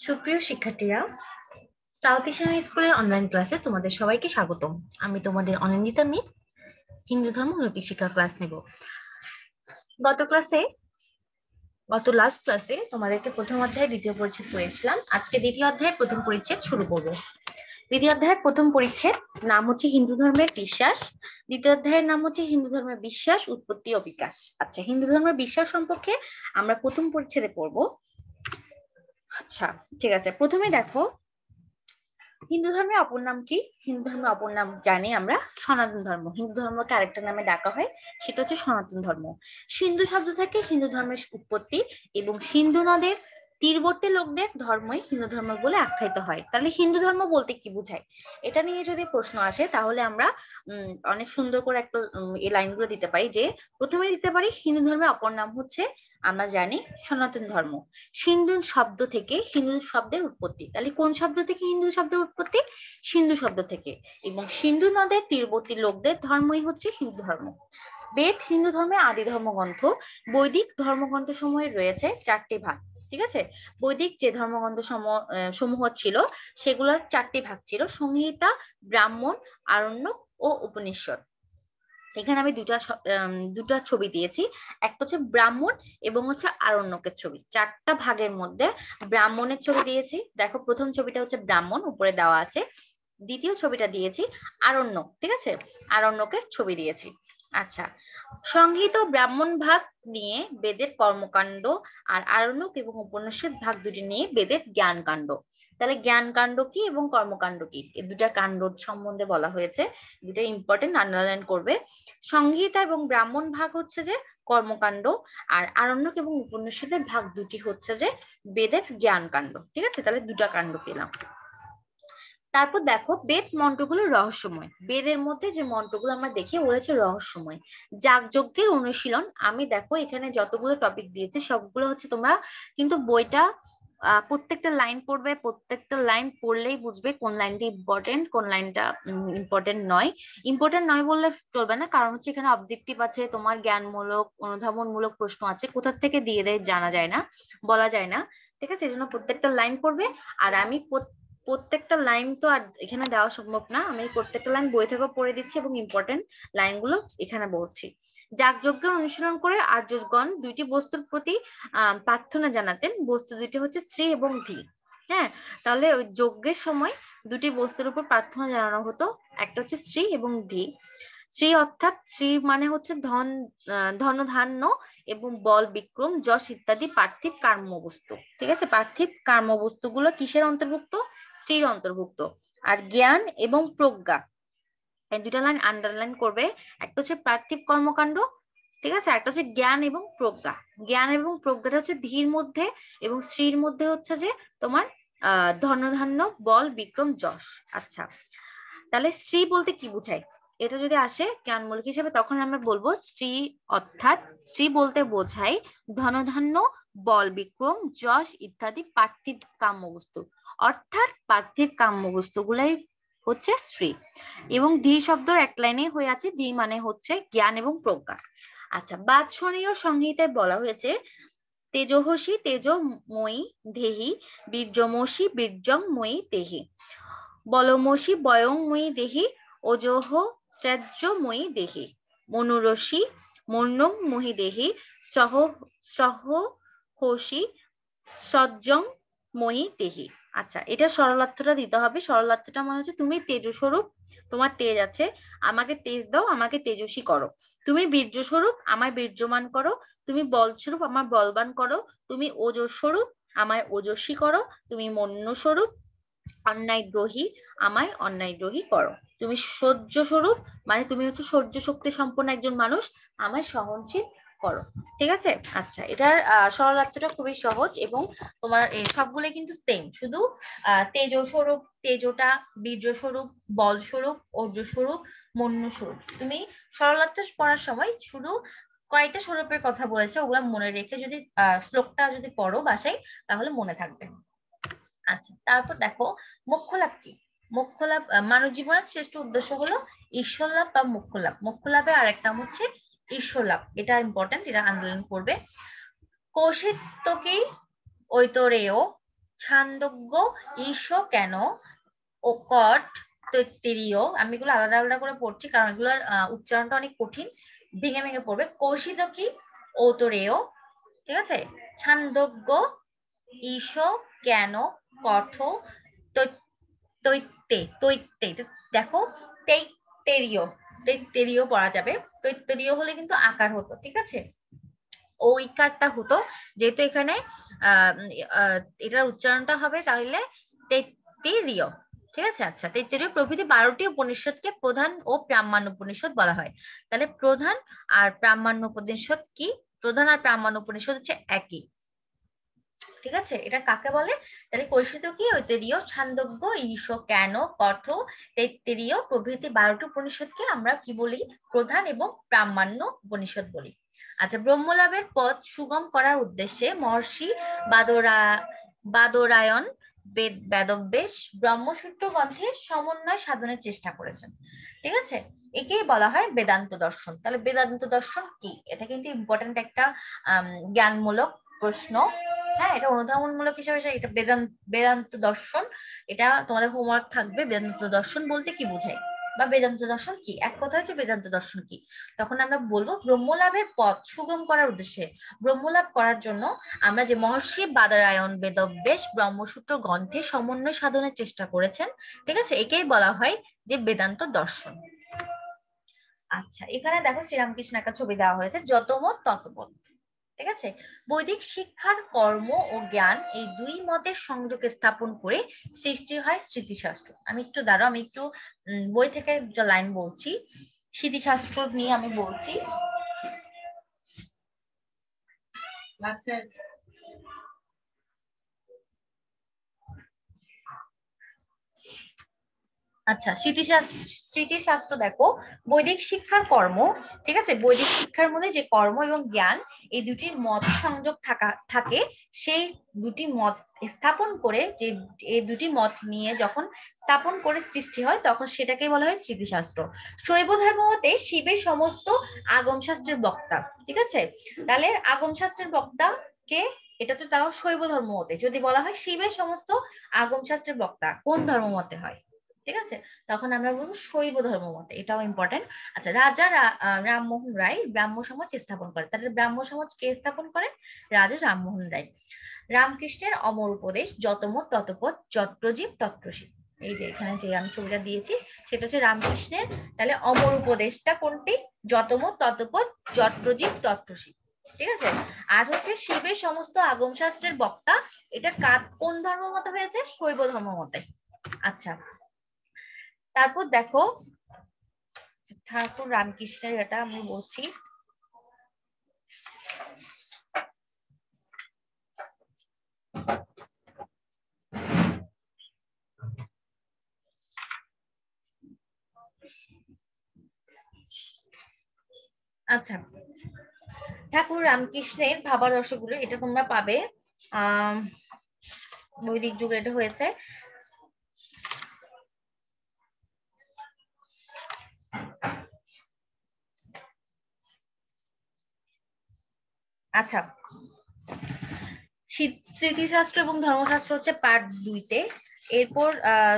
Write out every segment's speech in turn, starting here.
সুপ্রিয় শিক্ষার্থীরা, south Asian স্কুলের অনলাইন ক্লাসে তোমাদের সবাইকে স্বাগতম। আমি তোমাদের অনিন্দিতা মিস হিন্দু ধর্ম নৈতিক শিক্ষা ক্লাস নেব। গত লাস্ট ক্লাসে তোমাদেরকে প্রথম অধ্যায় দ্বিতীয় পরিচ্ছেদ পড়েছিলাম। আজকে দ্বিতীয় অধ্যায়ের প্রথম পরিচ্ছেদ শুরু করব। দ্বিতীয় অধ্যায়ের প্রথম পরিচ্ছেদ নাম হচ্ছে হিন্দু ধর্মের বিশ্বাস। দ্বিতীয় অধ্যায়ের নাম হচ্ছে হিন্দু ধর্মের বিশ্বাস, উৎপত্তি ও বিকাশ। আচ্ছা, হিন্দু ধর্মের বিশ্বাস সম্পর্কে আমরা প্রথম পরিচ্ছেদে পড়বো। আচ্ছা, ঠিক আছে। প্রথমে দেখো, হিন্দু ধর্মের অপর নাম কি? হিন্দু ধর্মের অপর নাম জানি আমরা সনাতন ধর্ম। হিন্দু ধর্মকে আরেকটা নামে ডাকা হয়, সেটা হচ্ছে সনাতন ধর্ম। সিন্ধু শব্দ থেকে হিন্দু ধর্মের উৎপত্তি এবং সিন্ধু নদের তীরবর্তী লোকদের ধর্মই হিন্দু ধর্ম বলে আখ্যায়িত হয়। তাহলে হিন্দু ধর্ম বলতে কি বোঝায়, এটা নিয়ে যদি প্রশ্ন আসে তাহলে আমরা অনেক সুন্দর করে একটা এই লাইনগুলো দিতে পারি। যে প্রথমে দিতে পারি হিন্দু ধর্মের অপর নাম হচ্ছে আমরা জানি সনাতন ধর্ম। সিন্ধু শব্দ থেকে হিন্দু শব্দের উৎপত্তি। তাহলে কোন শব্দ থেকে হিন্দু শব্দের উৎপত্তি? সিন্ধু শব্দ থেকে। এবং সিন্ধু নদের তীরবর্তী লোকদের ধর্মই হচ্ছে হিন্দু ধর্ম। বেদ হিন্দু ধর্মের আদি ধর্মগ্রন্থ। বৈদিক ধর্মগ্রন্থ সমূহে রয়েছে চারটি ভাগ। ঠিক আছে, বৈদিক যে ধর্মগ্রন্থ সমূহ ছিল সেগুলোর চারটি ভাগ ছিল: সংহিতা, ব্রাহ্মণ, আরণ্যক ও উপনিষদ। এখানে আমি দুটা ছবি দিয়েছি, একটা হচ্ছে ব্রাহ্মণ এবং হচ্ছে আরণ্যকের ছবি। চারটা ভাগের মধ্যে ব্রাহ্মণের ছবি দিয়েছি। দেখো, প্রথম ছবিটা হচ্ছে ব্রাহ্মণ, উপরে দেওয়া আছে। দ্বিতীয় ছবিটা দিয়েছি আরণ্যক। ঠিক আছে, আরণ্যকের ছবি দিয়েছি। আচ্ছা, সংহিত ব্রাহ্মণ ভাগ নিয়ে বেদের কর্মকাণ্ড, আর আরণ্যক এবং উপনিষদ ভাগ দুটি নিয়ে বেদের জ্ঞান কাণ্ড। তাহলে জ্ঞান কাণ্ড কি এবং কর্মকাণ্ড কি, এই দুটা কাণ্ড সম্বন্ধে বলা হয়েছে। দুটো ইম্পর্টেন্ট, আন্ডারলাইন করবে। সংহিতা এবং ব্রাহ্মণ ভাগ হচ্ছে যে কর্মকাণ্ড, আর আরণ্যক এবং উপনিষদের ভাগ দুটি হচ্ছে যে বেদের জ্ঞান কাণ্ড। ঠিক আছে, তাহলে দুটা কাণ্ড পেলাম। তারপর দেখো, বেদ মন্ত্রগুলো রহস্যময়। বেদের মধ্যে যে মন্ত্রগুলো আমরা দেখি ওরা হচ্ছে রহস্যময়। যাগযজ্ঞের অনুশীলন। আমি দেখো এখানে যতগুলো টপিক দিয়েছে সবগুলো হচ্ছে, তোমরা কিন্তু বইটা প্রত্যেকটা লাইন পড়বে, প্রত্যেকটা লাইন পড়লেই বুঝবে কোন লাইনটা ইম্পর্টেন্ট, কোন লাইনটা ইম্পর্টেন্ট নয়। ইম্পর্টেন্ট নয় বললে চলবে না, কারণ হচ্ছে এখানে অবজেক্টিভ আছে, তোমার জ্ঞানমূলক অনুধাবনমূলক প্রশ্ন আছে, কোথা থেকে দিয়ে দেয় জানা যায় না, বলা যায় না। ঠিক আছে, এই জন্য প্রত্যেকটা লাইন পড়বে। আর আমি প্রত্যেকটা লাইন তো আর এখানে দেওয়া সম্ভব না, আমি প্রত্যেকটা লাইন বই থেকেও পড়ে দিচ্ছি এবং ইম্পর্টেন্ট লাইনগুলো এখানে বলছি। যাগযজ্ঞের অনুশীলন করে আর্যগণ দুইটি বস্তুর প্রতি প্রার্থনা জানাতেন। বস্তু দুইটি হচ্ছে স্ত্রী এবং ধী। হ্যাঁ, তাহলে ওই যজ্ঞের সময় দুটি বস্তুর উপর প্রার্থনা জানানো হতো, একটা হচ্ছে স্ত্রী এবং ধী। স্ত্রী অর্থাৎ স্ত্রী মানে হচ্ছে ধন ধান্য এবং বল বিক্রম যশ ইত্যাদি পার্থিব কাম্য বস্তু। ঠিক আছে, পার্থিব কাম্য বস্তুগুলো কিসের অন্তর্ভুক্ত? স্ত্রীর অন্তর্ভুক্ত। আর জ্ঞান এবং প্রজ্ঞা, এই দুটা লাইন আন্ডারলাইন করবে। একটা হচ্ছে পার্থিব কর্মকাণ্ড, ঠিক আছে, একটা হচ্ছে জ্ঞান এবং প্রজ্ঞা। জ্ঞান এবং প্রজ্ঞাটা হচ্ছে ধীর মধ্যে এবং স্ত্রীর মধ্যে হচ্ছে যে তোমার ধনধান্য বল বিক্রম যশ। আচ্ছা, তাহলে স্ত্রী বলতে কি বোঝায়, এটা যদি আসে জ্ঞানমূলক হিসেবে তখন আমরা বলবো স্ত্রী অর্থাৎ স্ত্রী বলতে বোঝায় ধনধান্য বল বিক্রম যশ ইত্যাদি পার্থিব কাম্য বস্তু। অর্থাৎ পার্থিব কাম্য বস্তুগুলাই হচ্ছে স্ত্রী। এবং ধী শব্দের এক লাইনে হয়ে আছে, ধী মানে হচ্ছে জ্ঞান এবং প্রজ্ঞা। আচ্ছা, বাৎসনীয় সংহিতায় বলা হয়েছে তেজোহসি তেজময়ী দেহি, বীর্যমসি বীর্যংময়ী দেহি, বলমসি বয়ংময়ী দেহি, ওজোহ শ্রেজ্যময়ী দেহি, মনুরসি মন্যংময়ী দেহি, সহসি সজ্জংময়ী দেহি। আচ্ছা, এটা সরলার্থটা দিতে হবে। সরলার্থটা মানে হচ্ছে তুমি তেজস্বরূপ, তোমার তেজ আছে, আমাকে তেজ দাও, আমাকে তেজস্বী করো। তুমি বীর্য স্বরূপ, আমায় বীর্যমান করো। তুমি বল স্বরূপ, আমার বলবান করো। তুমি ওজস্বরূপ স্বরূপ, আমায় ওজস্বী করো। তুমি মন্য স্বরূপ, অন্যায়দ্রোহী, আমায় অন্যায়দ্রোহী করো। তুমি সহ্য স্বরূপ, মানে তুমি হচ্ছে সহ্য শক্তি সম্পন্ন একজন মানুষ, আমায় সহনশীল করো। ঠিক আছে, আচ্ছা, এটার সরলার্থটা খুবই সহজ এবং তোমার সবগুলো কিন্তু সেম, শুধু তেজ স্বরূপ, তেজটা, বীর্য স্বরূপ, বল স্বরূপ, ওজ স্বরূপ, মন্য স্বরূপ। তুমি সরলার্থ পড়ার সময় শুধু কয়টা স্বরূপের কথা বলেছে ওগুলা মনে রেখে যদি শ্লোকটা যদি পড়ো বাসায় তাহলে মনে থাকবে। আচ্ছা, তারপর দেখো মোক্ষ লাভ কি? মোক্ষ লাভ, মানব জীবনের শ্রেষ্ঠ উদ্দেশ্য হলো ঈশ্বর লাভ বা মোক্ষ লাভ। মোক্ষ লাভের আরেক নাম হচ্ছে ঈশ্বর লাভ, এটা ইম্পর্টেন্ট, এটা আন্ডারলাইন করবে। কৌশিতকী ঐতরেয় ছান্দোগ্য, ঈশ কেন, ও কট, তৈত্তিরীয়, আমি এগুলো আলাদা আলাদা করে পড়ছি কারণ এগুলোর উচ্চারণটা অনেক কঠিন, ভেঙে ভেঙে পড়বে। কৌশিতকী, ঔতরেয়, ঠিক আছে। ছান্দোগ্য, ঈশ কেন, কঠ, তৈত্তে তৈত্তে, দেখো তৈত্তেরীয়, তৈত্তেরীয় পড়া যাবে। তৈত্তেরীয় হলে কিন্তু আকার হতো, ঠিক আছে, ও ইকারটা হতো, যেহেতু এখানে আহ আহ, এটার উচ্চারণটা হবে তাহলে তৈত্তেরীয়, ঠিক আছে। আচ্ছা, তৈত্তেরীয় প্রভৃতি 12টি উপনিষদকে প্রধান ও প্রামাণ্য উপনিষদ বলা হয়। তাহলে প্রধান আর প্রামাণ্য উপনিষদ কি? প্রধান আর প্রামাণ্য উপনিষদ হচ্ছে একই, ঠিক আছে। এটা কাকে বলে? তাহলে কৌশিতকী, ঐতরেয়, ছান্দোগ্য, ঈশ কেন, কঠ, তৈত্তেরীয় প্রভৃতি 12টি উপনিষদকে আমরা কি বলি? প্রধান এবং প্রামাণ্য উপনিষদ বলি। আচ্ছা, ব্রহ্মলাভের পথ সুগম করার উদ্দেশ্যে মহর্ষি বাদরায়ণ বেদব্যাস ব্রহ্মসূত্র গ্রন্থের সমন্বয় সাধনের চেষ্টা করেছেন, ঠিক আছে। একেই বলা হয় বেদান্ত দর্শন। তাহলে বেদান্ত দর্শন কি? এটা কিন্তু ইম্পর্টেন্ট একটা জ্ঞানমূলক প্রশ্ন। হ্যাঁ, এটা অনুধাবনমূলক হিসেবে এটা বেদান্ত দর্শন, এটা তোমাদের হোমওয়ার্ক থাকবে। বেদান্ত দর্শন বলতে কি বোঝায় বা বেদান্ত দর্শন কি, এক কথা হচ্ছে বেদান্ত দর্শন কি। তখন আমরা বলবো ব্রহ্মলাভের পথ সুগম করার উদ্দেশ্যে, ব্রহ্মলাভ করার জন্য আমরা যে মহর্ষি বাদরায়ণ বেদব্যাস ব্রহ্মসূত্র গ্রন্থে সমন্বয় সাধনের চেষ্টা করেছেন, ঠিক আছে, একেই বলা হয় যে বেদান্ত দর্শন। আচ্ছা, এখানে দেখো শ্রীরামকৃষ্ণ একটা ছবি দেওয়া হয়েছে, যতমত ততপথ, ঠিক আছে। বৈদিক শিক্ষার কর্ম ও জ্ঞান এই দুই মতের সংযোগ স্থাপন করে সৃষ্টি হয় স্মৃতিশাস্ত্র। আমি একটু দাঁড়াও, আমি একটু বই থেকে লাইন বলছি, স্মৃতিশাস্ত্র নিয়ে আমি বলছি। আচ্ছা, স্মৃতিশাস্ত্র দেখো, বৈদিক শিক্ষার কর্ম, ঠিক আছে, বৈদিক শিক্ষার মধ্যে যে কর্ম এবং জ্ঞান এই দুটির মত সংযোগ থাকে, সেই দুটি মত স্থাপন করে, যে এই দুটি মত নিয়ে যখন স্থাপন করে সৃষ্টি হয় তখন সেটাকে বলা হয় স্মৃতিশাস্ত্র। শৈব ধর্ম মতে শিবের সমস্ত আগম শাস্ত্রের বক্তা, ঠিক আছে। তাহলে আগম শাস্ত্রের বক্তা কে? এটা তো তাও শৈব ধর্ম মতে। যদি বলা হয় শিবের সমস্ত আগম শাস্ত্রের বক্তা, কোন ধর্ম মতে হয়, ঠিক আছে, তখন আমরা বলবো শৈব ধর্ম মতে, এটাও ইম্পর্টেন্ট। আচ্ছা, রামমোহন রায় ব্রাহ্ম সমাজ স্থাপন করে। তাহলে ব্রাহ্ম সমাজ কে স্থাপন করেন? রাজা রামমোহন রায়। রামকৃষ্ণের অমর উপদেশ, যতমত ততপথ, যত্রজীব তত্রশিব। এই যে এখানে যে আমি ছবিটা দিয়েছি সেটা হচ্ছে রামকৃষ্ণের। তাহলে অমর উপদেশটা কোনটি? যতমত ততপথ, যত্রজীব তত্রশিব, ঠিক আছে। আর হচ্ছে শিবের সমস্ত আগম শাস্ত্রের বক্তা, এটা কোন ধর্ম মতে হয়েছে? শৈব ধর্ম মতে। আচ্ছা, তারপর দেখো ঠাকুর রামকৃষ্ণের, এটা আমি বলছি। আচ্ছা, ঠাকুর রামকৃষ্ণের ভাবাদর্শ গুলো এটা তোমরা পাবে আহ বৈদিক যুগে এটা হয়েছে। আচ্ছা, স্মৃতিশাস্ত্র এবং ধর্মশাস্ত্র হচ্ছে পার্ট 2-তে। এরপর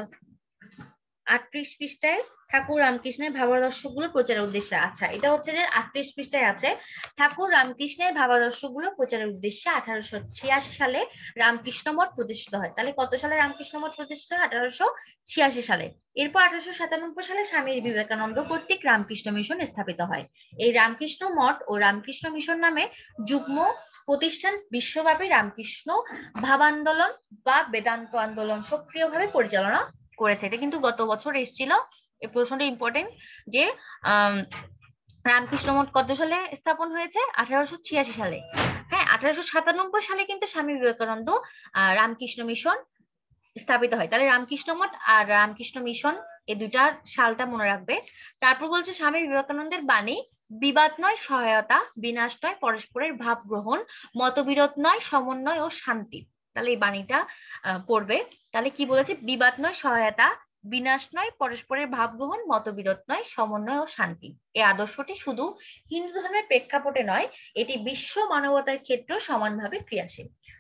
38 পৃষ্ঠায় ঠাকুর রামকৃষ্ণের ভাবাদর্শ গুলো প্রচারের উদ্দেশ্যে। আচ্ছা, এটা হচ্ছে যে 38 পৃষ্ঠায় আছে, ঠাকুর রামকৃষ্ণের ভাবাদর্শ গুলো প্রচারের উদ্দেশ্যে 1886 সালে রামকৃষ্ণ মঠ প্রতিষ্ঠিত হয়। তাহলে কত সালে রামকৃষ্ণ মঠ প্রতিষ্ঠিত হয়? 1886 সালে। এরপর 1897 সালে স্বামী বিবেকানন্দ কর্তৃক রামকৃষ্ণ মিশন স্থাপিত হয়। এই রামকৃষ্ণ মঠ ও রামকৃষ্ণ মিশন নামে যুগ্ম প্রতিষ্ঠান বিশ্বব্যাপী রামকৃষ্ণ ভাবান্দোলন বা বেদান্ত আন্দোলন সক্রিয়ভাবে পরিচালনা করেছে। এটা কিন্তু গত বছর এসেছিল, এই প্রশ্নটা ইম্পর্টেন্ট, যে রামকৃষ্ণ মঠ কত সালে স্থাপন হয়েছে? 1886 সালে। হ্যাঁ, 1897 সালে কিন্তু স্বামী বিবেকানন্দ রামকৃষ্ণ মিশন স্থাপিত হয়। তাহলে রামকৃষ্ণ মঠ আর রামকৃষ্ণ মিশন এই দুটার সালটা মনে রাখবে। তারপর বলছে স্বামী বিবেকানন্দের বাণী, বিবাদ নয় সহায়তা, বিনাশ নয় পরস্পরের ভাব গ্রহণ, মতবিরোধ নয় সমন্বয় ও শান্তি। তাহলে এই বাণীটা পড়বে। তাহলে কি বলেছে? বিবাদ নয় সহায়তা, বিনাশ নয় পরস্পরের ভাব গ্রহণ, মতবিরোধ নয় সমন্বয় ও শান্তি। এই আদর্শটি শুধু হিন্দু ধর্মের প্রেক্ষাপটে নয়, এটি বিশ্ব মানবতার ক্ষেত্রেও সমানভাবে ক্রিয়াশীল।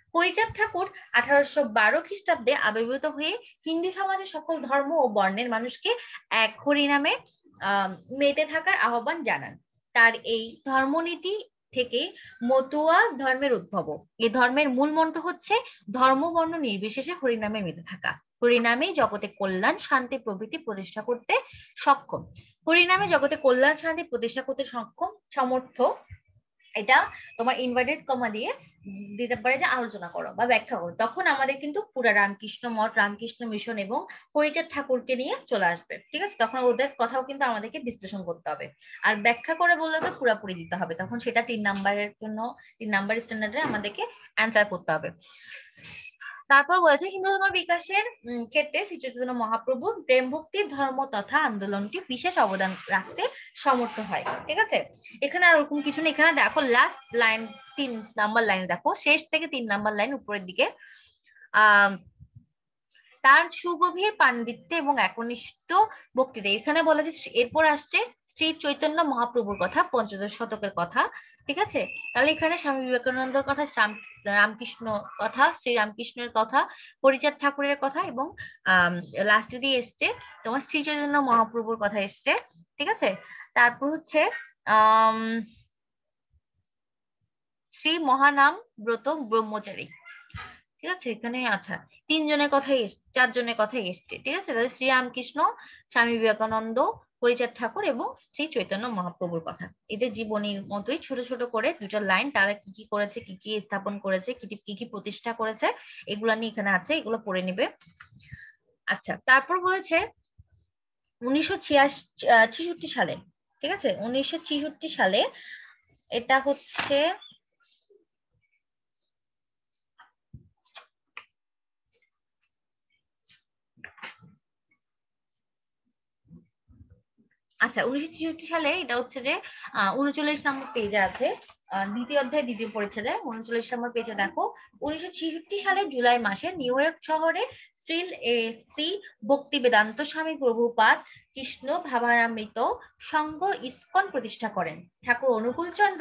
হরিচাঁদ ঠাকুর 1812 খ্রিস্টাব্দে আবির্ভূত হয়ে হিন্দু সমাজের সকল ধর্ম ও বর্ণের মানুষকে এক হরিনামে মেতে থাকার আহ্বান জানান। তার এই ধর্মনীতি থেকে মতুয়া ধর্মের উদ্ভব। এই ধর্মের মূল মন্ত্র হচ্ছে ধর্ম বর্ণ নির্বিশেষে হরিনামে মেতে থাকা। হরিনামে জগতে কল্যাণ শান্তি প্রভৃতি প্রতিষ্ঠা করতে সক্ষম। হরিনামে জগতে কল্যাণ শান্তি প্রতিষ্ঠা করতে সক্ষম সমর্থ, এটা তোমার ইনভার্টেড কমা দিয়ে দিতে পারে যে আলোচনা করো বা ব্যাখ্যা করো। তখন আমাদের কিন্তু পুরা রামকৃষ্ণ মঠ, রামকৃষ্ণ মিশন এবং হরিচাঁদ ঠাকুরকে নিয়ে চলে আসবে। ঠিক আছে, তখন ওদের কথাও কিন্তু আমাদেরকে বিশ্লেষণ করতে হবে। আর ব্যাখ্যা করে বললে তো পুরাপুরি দিতে হবে, তখন সেটা 3 নাম্বারের জন্য 3 নাম্বার স্ট্যান্ডার্ডে আমাদেরকে অ্যান্সার করতে হবে। তারপর বলেছে হিন্দু ধর্ম বিকাশের ক্ষেত্রে শ্রী চৈতন্য মহাপ্রভুর প্রেম ভক্তির ধর্ম তথা আন্দোলনটি বিশেষ অবদান রাখতে সমর্থ হয়। ঠিক আছে, এখানে আর ওরকম কিছু নেই। এখানে দেখো লাস্ট লাইন 3 নাম্বার লাইন দেখো, শেষ থেকে 3 নাম্বার লাইন উপরের দিকে। তার সুগভীর পাণ্ডিত্য এবং একনিষ্ঠ বক্তৃতা, এখানে বলা যে এরপর আসছে শ্রী চৈতন্য মহাপ্রভুর কথা, পঞ্চদশ শতকের কথা। ঠিক আছে, তাহলে এখানে স্বামী বিবেকানন্দের কথা, রামকৃষ্ণ কথা, শ্রী রামকৃষ্ণের কথা, হরিচাঁদ ঠাকুরের কথা এবং লাস্টে দিয়ে এসছে তোমার শ্রী চৈতন্য মহাপ্রভুর কথা এসছে। ঠিক আছে, তারপর হচ্ছে আহ শ্রী মহানাম ব্রত ব্রহ্মচারী। ঠিক আছে, এখানে আচ্ছা 3 জনের কথাই 4 জনের কথাই এসছে। ঠিক আছে, তাহলে শ্রী রামকৃষ্ণ, স্বামী বিবেকানন্দ, হরিচাঁদ ঠাকুর এবং শ্রী চৈতন্য মহাপ্রভুর কথা। এদের জীবনীর মতোই ছোট ছোট করে 2টা লাইন, তারা কি কি করেছে, কি কি স্থাপন করেছে, কি কি প্রতিষ্ঠা করেছে, এগুলা নিয়ে এখানে আছে, এগুলো পড়ে নিবে। আচ্ছা, তারপর বলেছে 1966 সালে, ঠিক আছে 1966 সালে, এটা হচ্ছে আচ্ছা 1966 সালে, এটা হচ্ছে যে 39 নম্বর পেজে আছে, দ্বিতীয় অধ্যায় দ্বিতীয় পরিচ্ছেদে 39 নম্বর পেজে দেখো। 1966 সালে জুলাই মাসে নিউ ইয়র্ক শহরে শ্রী ভক্তি বেদান্ত স্বামী প্রভুপাদ কৃষ্ণ ভাবামৃত সংঘ ইসকন প্রতিষ্ঠা করেন। ঠাকুর অনুকূলচন্দ্র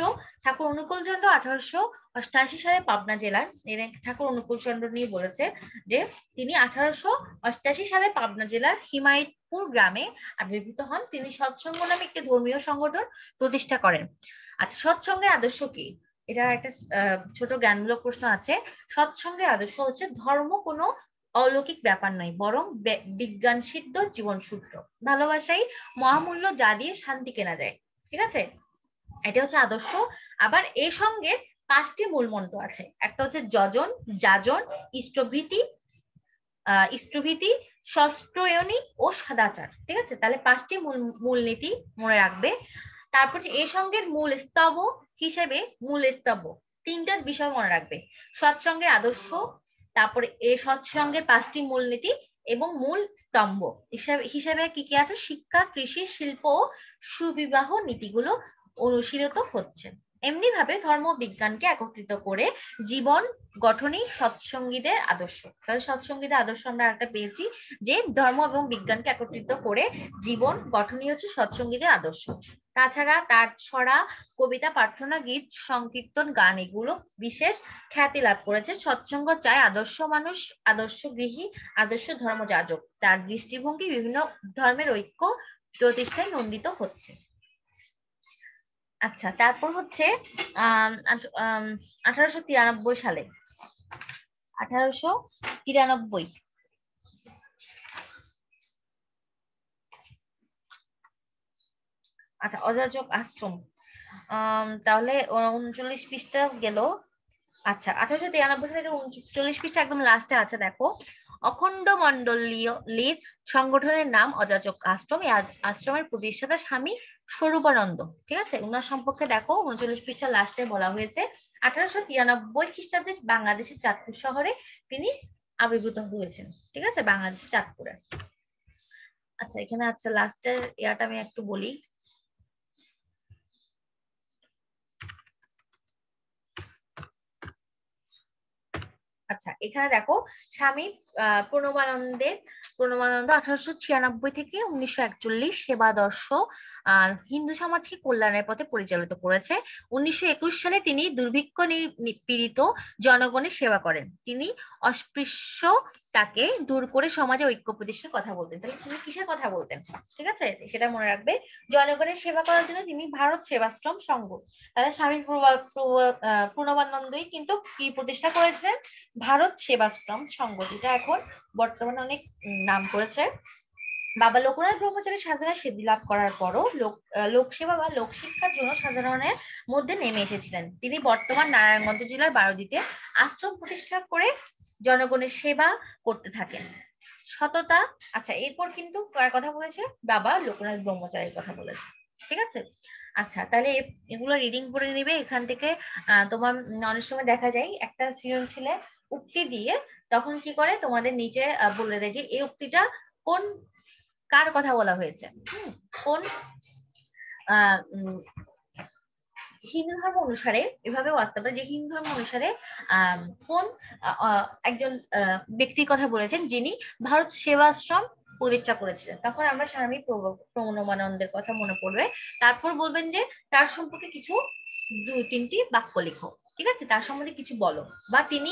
1888 সালে পাবনা জেলার, ঠাকুর অনুকূলচন্দ্র নিয়ে বলেছে যে তিনি 1888 সালে পাবনা জেলার হিমায়তপুর গ্রামে আবির্ভূত হন। তিনি সৎসঙ্গ নামে একটি ধর্মীয় সংগঠন প্রতিষ্ঠা করেন। আচ্ছা, সৎসঙ্গের আদর্শ কি? এটা একটা ছোট জ্ঞানমূলক প্রশ্ন আছে। সৎসঙ্গের আদর্শ হচ্ছে ধর্ম কোনো অলৌকিক ব্যাপার নয়, বরং বিজ্ঞান সিদ্ধ জীবন সূত্র। ভালোবাসাই মহামূল্য, যা দিয়ে শান্তি কেনা যায়। ঠিক আছে, এটা হচ্ছে আদর্শ। আবার এর সঙ্গে 5টি মূল মন্ত্র আছে। একটা হচ্ছে যজন, যাজন, ইষ্টভীতি, ইষ্টভীতি, ষষ্ঠয়নী ও সদাচার। ঠিক আছে, তাহলে 5টি মূলনীতি মনে রাখবে। তারপর এর সঙ্গে মূল স্তব হিসেবে, মূল স্তব 3টা বিষয় মনে রাখবে। সৎসঙ্গের আদর্শ, তারপরে এই সৎসঙ্গের 5টি মূলনীতি এবং মূল স্তম্ভ হিসেবে কি কি আছে? শিক্ষা, কৃষি, শিল্প ও সুবিবাহ নীতিগুলো অনুশীলিত হচ্ছে। এমনি ভাবে ধর্ম বিজ্ঞানকে একত্রিত করে জীবন গঠনই সৎসঙ্গীদের আদর্শ। তাহলে সৎসঙ্গীদের আদর্শ আমরা একটা পেয়েছি যে ধর্ম এবং বিজ্ঞানকে একত্রিত করে জীবন গঠনই হচ্ছে সৎসঙ্গীদের আদর্শ। তাছাড়া তার ছড়া, কবিতা, প্রার্থনা, গীত, সংকীর্তন, গান এগুলো বিশেষ খ্যাতি লাভ করেছে। সৎসঙ্গ চায় আদর্শ মানুষ, আদর্শ গৃহী, আদর্শ ধর্মযাজক। তার দৃষ্টিভঙ্গি বিভিন্ন ধর্মের ঐক্য প্রতিষ্ঠায় নন্দিত হচ্ছে। আচ্ছা, তারপর হচ্ছে 1893 সালে, 1893, আচ্ছা অযাচক আশ্রম, তাহলে 39 পৃষ্ঠা গেল। আচ্ছা 1893 সালে 39 পৃষ্ঠা একদম লাস্টে আছে দেখো। অখণ্ড মন্ডলীর সংগঠনের নাম অযাচক আশ্রম। এই আশ্রমের প্রতিষ্ঠাতা স্বামী স্বরূপানন্দ। ঠিক আছে, ওনার সম্পর্কে দেখো 39 পৃষ্ঠা লাস্টে বলা হয়েছে 1893 খ্রিস্টাব্দে বাংলাদেশের চাঁদপুর শহরে তিনি আবির্ভূত হয়েছেন। ঠিক আছে, বাংলাদেশের চাঁদপুরে। আচ্ছা, এখানে আচ্ছা লাস্টের ইয়াটা আমি একটু বলি। আচ্ছা, আচ্ছা, এখানে দেখো স্বামী প্রণবানন্দ 1896 থেকে 1941 সেবাদর্শ হিন্দু সমাজকে কল্যাণের পথে পরিচালিত করেছে। 1921 সালে তিনি দুর্ভিক্ষ পীড়িত জনগণের সেবা করেন। তিনি অস্পৃশ্যতাকে দূর করে সমাজে ঐক্য প্রতিষ্ঠার কথা বলতেন। তাহলে তিনি কিসের কথা বলতেন? ঠিক আছে, সেটা মনে রাখবে। জনগণের সেবা করার জন্য তিনি ভারত সেবাশ্রম সংঘ, তাহলে স্বামী প্রণবানন্দই কিন্তু কি প্রতিষ্ঠা করেছিলেন? ভারত সেবাশ্রম সংঘ, যেটা এখন বর্তমানে অনেক নাম করেছে। বাবা লোকনাথ ব্রহ্মচারী সাধনা সিদ্ধি লাভ করার পরও লোকসেবা বা লোকশিক্ষার জন্য সাধারণের মধ্যে নেমে এসেছিলেন। তিনি বর্তমান নারায়ণগঞ্জ জেলার বারোদিতে আশ্রম প্রতিষ্ঠা করে জনগণের সেবা করতে থাকেন। সততা। আচ্ছা, এরপর কিন্তু কার কথা বলেছে? বাবা লোকনাথ ব্রহ্মচারীর কথা বলেছে। ঠিক আছে। আচ্ছা, তাহলে এগুলো রিডিং করে নিবে এখান থেকে। তোমার অনেক সময় দেখা যায় একটা সৃজনশীলে উক্তি দিয়ে তখন কি করে তোমাদের নিচে বলে দেয় যে এই উক্তিটা কোন কার কথা বলা হয়েছে, কোন হিন্দু ধর্ম অনুসারে। এভাবেও আসতে পারে যে হিন্দু ধর্ম অনুসারে কোন একজন ব্যক্তির কথা বলেছেন যিনি ভারত সেবাশ্রম প্রতিষ্ঠা করেছিলেন। তখন আমরা স্বামী প্রণবানন্দের কথা মনে পড়বে। তারপর বলবেন যে তার সম্পর্কে কিছু 2-3টি বাক্য লেখো। ঠিক আছে, তার সম্বন্ধে কিছু বলো, বা তিনি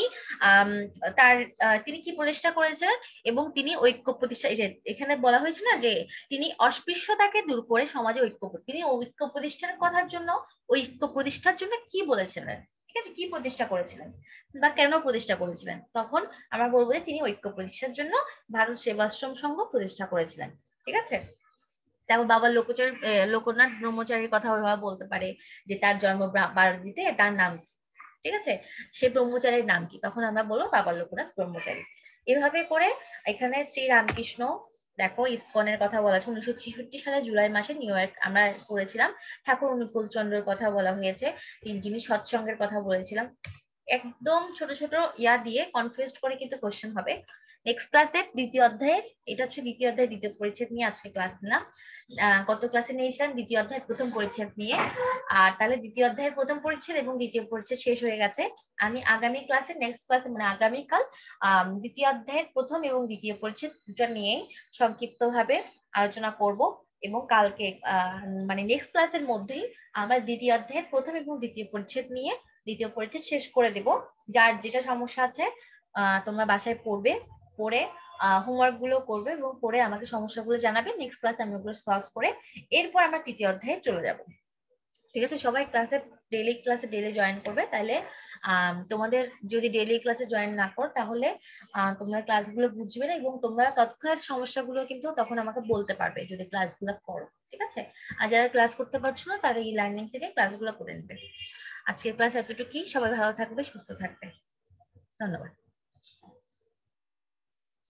তিনি কি প্রতিষ্ঠা করেছিলেন এবং তিনি ঐক্য প্রতিষ্ঠা, এই যে এখানে বলা হয়েছে না যে তিনি অস্পৃশ্যতাকে দূর করে সমাজে তিনি ঐক্য প্রতিষ্ঠার কথার জন্য, ঐক্য প্রতিষ্ঠার জন্য কি বলেছিলেন? ঠিক আছে, কি প্রতিষ্ঠা করেছিলেন বা কেন প্রতিষ্ঠা করেছিলেন? তখন আমরা বলবো যে তিনি ঐক্য প্রতিষ্ঠার জন্য ভারত সেবাশ্রম সংঘ প্রতিষ্ঠা করেছিলেন। ঠিক আছে। তারপর বাবা লোকনাথ ব্রহ্মচারীর কথা বলতে পারে যে তার জন্ম বারোদিতে, তার নাম। ঠিক আছে, সে ব্রহ্মচারীর নাম কি? তখন আমরা বলবো বাবা লোকনাথ ব্রহ্মচারী। এভাবে করে এখানে শ্রী রামকৃষ্ণ, দেখো ইসকনের কথা বলা আছে। 1966 সালে জুলাই মাসে নিউ ইয়র্ক আমরা পড়েছিলাম। ঠাকুর অনুকূল চন্দ্রের কথা বলা হয়েছে। যিনি সৎসঙ্গের কথা বলেছিলাম। একদম ছোট ছোট ইয়া দিয়ে কনফিউজ করে কিন্তু কোশ্চেন হবে। নেক্সট ক্লাসে দ্বিতীয় অধ্যায়ে, এটা হচ্ছে দ্বিতীয় অধ্যায় দ্বিতীয় পরিচ্ছেদ নিয়ে আজকে ক্লাস নিলাম। গত ক্লাসে নিয়েছিলাম দ্বিতীয় অধ্যায়ের প্রথম পরিচ্ছেদ নিয়ে। আর তাহলে দ্বিতীয় অধ্যায়ের প্রথম পরিচ্ছেদ এবং দ্বিতীয় পরিচ্ছেদ শেষ হয়ে গেছে। আমি আগামী ক্লাসে, নেক্সট ক্লাসে মানে আগামীকাল দ্বিতীয় অধ্যায়ের প্রথম এবং দ্বিতীয় পরিচ্ছেদ দুটো নিয়েই সংক্ষিপ্ত ভাবে আলোচনা করব। এবং কালকে মানে নেক্সট ক্লাসের মধ্যেই আমরা দ্বিতীয় অধ্যায়ের প্রথম এবং দ্বিতীয় পরিচ্ছেদ নিয়ে দ্বিতীয় পরিচ্ছেদ শেষ করে দেব। যার যেটা সমস্যা আছে তোমরা বাসায় পড়বে, পড়ে হোমওয়ার্ক গুলো করবে এবং পড়ে আমাকে সমস্যাগুলো জানাবে। নেক্সট ক্লাসে আমি ওগুলো সলভ করে এরপর আমরা তৃতীয় অধ্যায়ে চলে যাব। ঠিক আছে, সবাই ক্লাসে ডেলি জয়েন করবে। তাহলে তোমাদের যদি ডেলি ক্লাসে জয়েন না করো তাহলে তোমরা ক্লাসগুলো বুঝবে না এবং তোমরা তৎক্ষণাৎ সমস্যাগুলো কিন্তু তখন আমাকে বলতে পারবে যদি ক্লাসগুলো করো। ঠিক আছে, আর যারা ক্লাস করতে পারছো না তারা ই লার্নিং থেকে ক্লাসগুলো করে নেবে। আজকের ক্লাস এতটুকুই। সবাই ভালো থাকবে, সুস্থ থাকবে। ধন্যবাদ।